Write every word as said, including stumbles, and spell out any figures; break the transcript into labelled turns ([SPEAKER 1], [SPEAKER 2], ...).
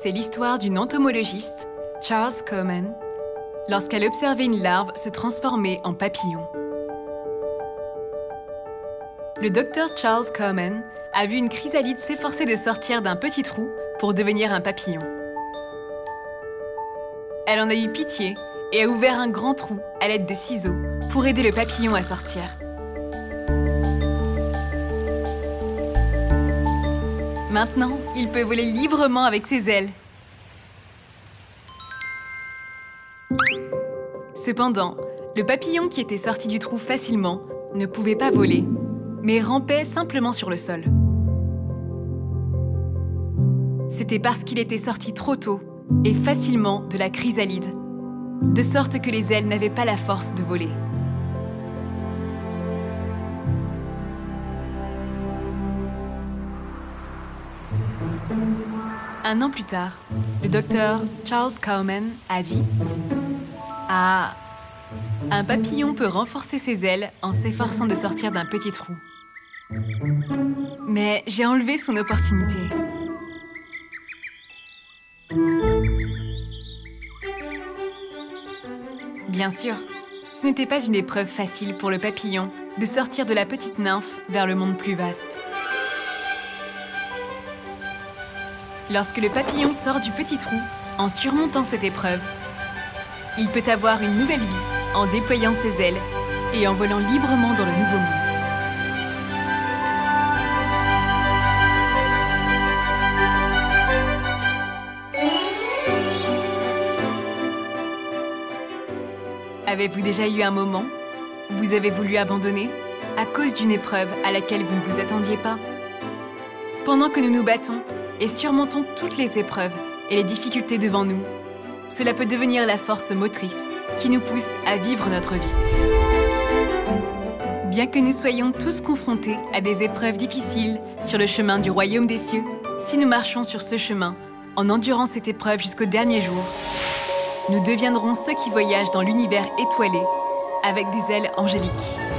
[SPEAKER 1] c'est l'histoire d'une entomologiste, Charles Coleman, lorsqu'elle observait une larve se transformer en papillon. Le docteur Charles Coleman a vu une chrysalide s'efforcer de sortir d'un petit trou pour devenir un papillon. Elle en a eu pitié et a ouvert un grand trou à l'aide de ciseaux pour aider le papillon à sortir. Maintenant, il peut voler librement avec ses ailes. Cependant, le papillon qui était sorti du trou facilement ne pouvait pas voler, mais rampait simplement sur le sol. C'était parce qu'il était sorti trop tôt et facilement de la chrysalide, de sorte que les ailes n'avaient pas la force de voler. Un an plus tard, le docteur Charles Coleman a dit « Ah, un papillon peut renforcer ses ailes en s'efforçant de sortir d'un petit trou. Mais j'ai enlevé son opportunité. » Bien sûr, ce n'était pas une épreuve facile pour le papillon de sortir de la petite nymphe vers le monde plus vaste. Lorsque le papillon sort du petit trou, en surmontant cette épreuve, il peut avoir une nouvelle vie en déployant ses ailes et en volant librement dans le nouveau monde. Avez-vous déjà eu un moment où vous avez voulu abandonner à cause d'une épreuve à laquelle vous ne vous attendiez pas? Pendant que nous nous battons et surmontons toutes les épreuves et les difficultés devant nous, cela peut devenir la force motrice qui nous pousse à vivre notre vie. Bien que nous soyons tous confrontés à des épreuves difficiles sur le chemin du royaume des cieux, si nous marchons sur ce chemin en endurant cette épreuve jusqu'au dernier jour, nous deviendrons ceux qui voyagent dans l'univers étoilé avec des ailes angéliques.